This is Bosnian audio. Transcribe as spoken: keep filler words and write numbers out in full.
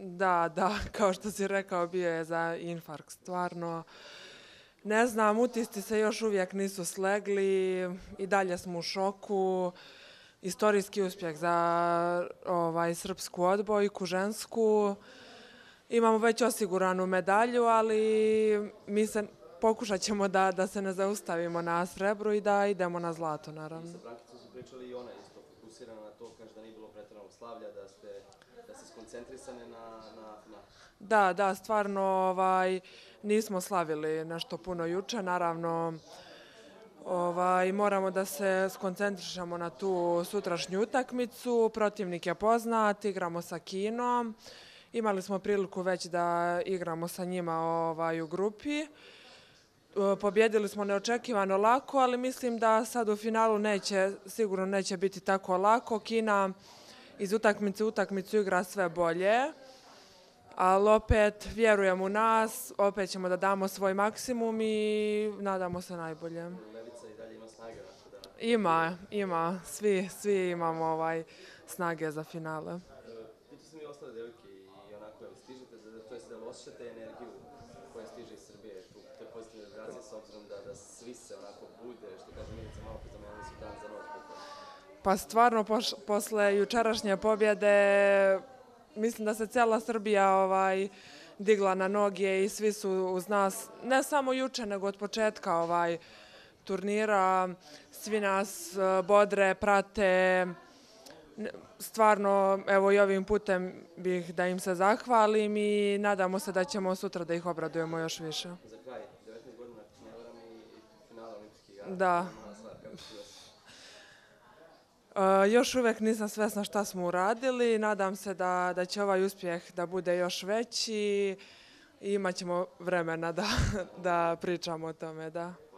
Da, da, kao što si rekao, bio je za infarkt, stvarno. Ne znam, utisci se još uvijek nisu slegli, i dalje smo u šoku. Istorijski uspjeh za ovaj, srpsku odbojku, žensku. Imamo već osiguranu medalju, ali mi se pokušat ćemo da, da se ne zaustavimo na srebru i da idemo na zlato, naravno. I sa Brankicom su pričali i ona isto fokusirana na to, kaže da nije bilo pretjeranog slavlja, da ste, da ste skoncentrisane na, na final. Da, da, stvarno ovaj, nismo slavili nešto puno juče, naravno ovaj, moramo da se skoncentrišemo na tu sutrašnju utakmicu, protivnik je poznat, igramo sa Kinom, imali smo priliku već da igramo sa njima ovaj, u grupi. Pobjedili smo neočekivano lako, ali mislim da sad u finalu neće, sigurno neće biti tako lako. Kina iz utakmice u utakmicu igra sve bolje, ali opet vjerujem u nas, opet ćemo da damo svoj maksimum i nadamo se najbolje. Levica i dalje ima snage. Da... Ima, ima. Svi, svi imamo ovaj, snage za finale. Pitu se mi ostale devojke i onako, jel stižete, to jest da li osjećate energiju koja stiže iz Srbije, tu, te pozitivne vibracije, s obzirom da, da svi se onako bude, što kaže Milica malo pozamenili su dan za noć. Pa stvarno, poš, posle jučerašnje pobjede, mislim da se cijela Srbija ovaj, digla na noge i svi su uz nas, ne samo juče, nego od početka ovaj, turnira. Svi nas bodre, prate. Stvarno, evo i ovim putem bih da im se zahvalim i nadamo se da ćemo sutra da ih obradujemo još više. Za kraj, devetnaest godina, ne varam i finala olimpijskih igara. Da. Uh, još uvijek nisam svjesna šta smo uradili. Nadam se da, da će ovaj uspjeh da bude još veći i imat ćemo vremena da, da pričamo o tome, da.